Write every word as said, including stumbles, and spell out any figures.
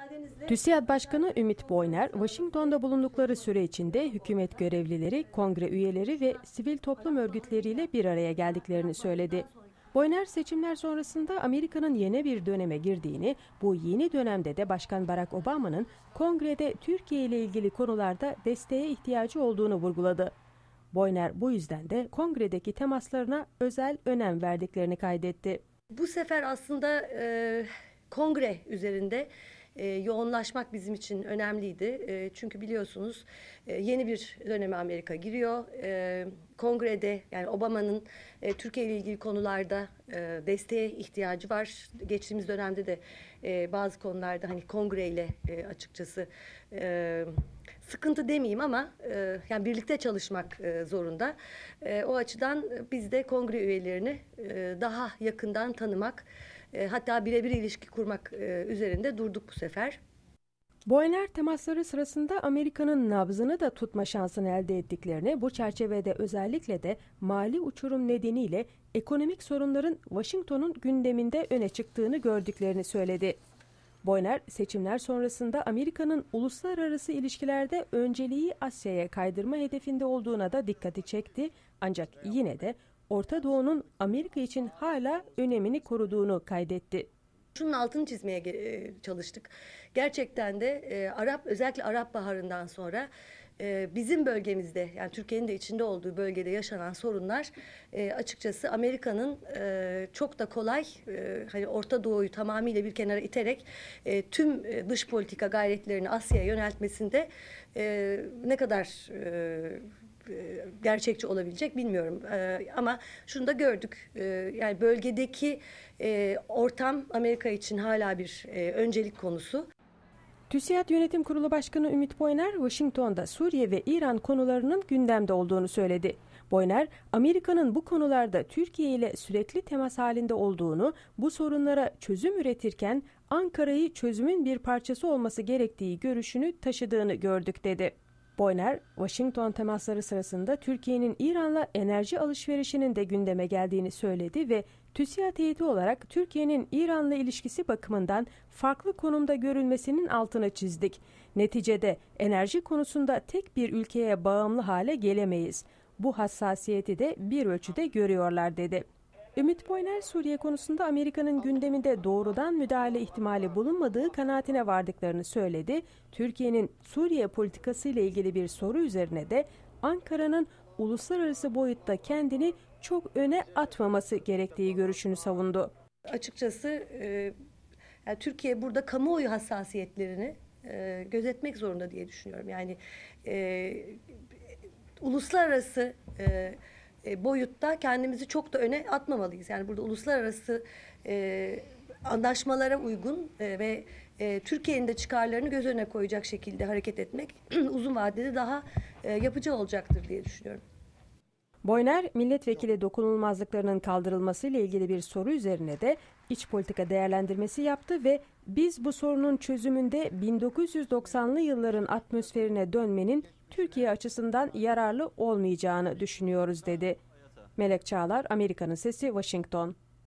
TÜSİAD Başkanı Ümit Boyner, Washington'da bulundukları süre içinde hükümet görevlileri, kongre üyeleri ve sivil toplum örgütleriyle bir araya geldiklerini söyledi. Boyner, seçimler sonrasında Amerika'nın yeni bir döneme girdiğini, bu yeni dönemde de Başkan Barack Obama'nın kongrede Türkiye ile ilgili konularda desteğe ihtiyacı olduğunu vurguladı. Boyner bu yüzden de kongredeki temaslarına özel önem verdiklerini kaydetti. Bu sefer aslında e, kongre üzerinde e, yoğunlaşmak bizim için önemliydi. E, çünkü biliyorsunuz e, yeni bir döneme Amerika giriyor. E, kongrede yani Obama'nın e, Türkiye ile ilgili konularda e, desteğe ihtiyacı var. Geçtiğimiz dönemde de e, bazı konularda hani kongreyle e, açıkçası e, sıkıntı demeyeyim ama e, yani birlikte çalışmak e, zorunda. E, o açıdan biz de kongre üyelerini e, daha yakından tanımak, e, hatta birebir ilişki kurmak e, üzerinde durduk bu sefer. Boyner temasları sırasında Amerika'nın nabzını da tutma şansını elde ettiklerini, bu çerçevede özellikle de mali uçurum nedeniyle ekonomik sorunların Washington'un gündeminde öne çıktığını gördüklerini söyledi. Boyner, seçimler sonrasında Amerika'nın uluslararası ilişkilerde önceliği Asya'ya kaydırma hedefinde olduğuna da dikkati çekti. Ancak yine de Orta Doğu'nun Amerika için hala önemini koruduğunu kaydetti. Şunun altını çizmeye çalıştık. Gerçekten de e, Arap, özellikle Arap Baharı'ndan sonra e, bizim bölgemizde, yani Türkiye'nin de içinde olduğu bölgede yaşanan sorunlar e, açıkçası Amerika'nın e, çok da kolay e, hani Orta Doğu'yu tamamıyla bir kenara iterek e, tüm e, dış politika gayretlerini Asya'ya yöneltmesinde e, ne kadar e, gerçekçi olabilecek bilmiyorum. Ee, ama şunu da gördük. Ee, yani bölgedeki e, ortam Amerika için hala bir e, öncelik konusu. TÜSİAD Yönetim Kurulu Başkanı Ümit Boyner, Washington'da Suriye ve İran konularının gündemde olduğunu söyledi. Boyner, Amerika'nın bu konularda Türkiye ile sürekli temas halinde olduğunu, bu sorunlara çözüm üretirken Ankara'yı çözümün bir parçası olması gerektiği görüşünü taşıdığını gördük dedi. Boyner, Washington temasları sırasında Türkiye'nin İran'la enerji alışverişinin de gündeme geldiğini söyledi ve TÜSİAD heyeti olarak Türkiye'nin İran'la ilişkisi bakımından farklı konumda görülmesinin altını çizdik. Neticede enerji konusunda tek bir ülkeye bağımlı hale gelemeyiz. Bu hassasiyeti de bir ölçüde görüyorlar dedi. Ümit Boyner, Suriye konusunda Amerika'nın gündeminde doğrudan müdahale ihtimali bulunmadığı kanaatine vardıklarını söyledi. Türkiye'nin Suriye politikası ile ilgili bir soru üzerine de Ankara'nın uluslararası boyutta kendini çok öne atmaması gerektiği görüşünü savundu. Açıkçası e, yani Türkiye burada kamuoyu hassasiyetlerini e, gözetmek zorunda diye düşünüyorum. Yani e, uluslararası e, boyutta kendimizi çok da öne atmamalıyız. Yani burada uluslararası e, anlaşmalara uygun e, ve e, Türkiye'nin de çıkarlarını göz önüne koyacak şekilde hareket etmek uzun vadede daha e, yapıcı olacaktır diye düşünüyorum. Boyner, milletvekili dokunulmazlıklarının kaldırılması ile ilgili bir soru üzerine de iç politika değerlendirmesi yaptı ve biz bu sorunun çözümünde bin dokuz yüz doksanlı yılların atmosferine dönmenin Türkiye açısından yararlı olmayacağını düşünüyoruz dedi. Melek Çağlar, Amerika'nın Sesi, Washington.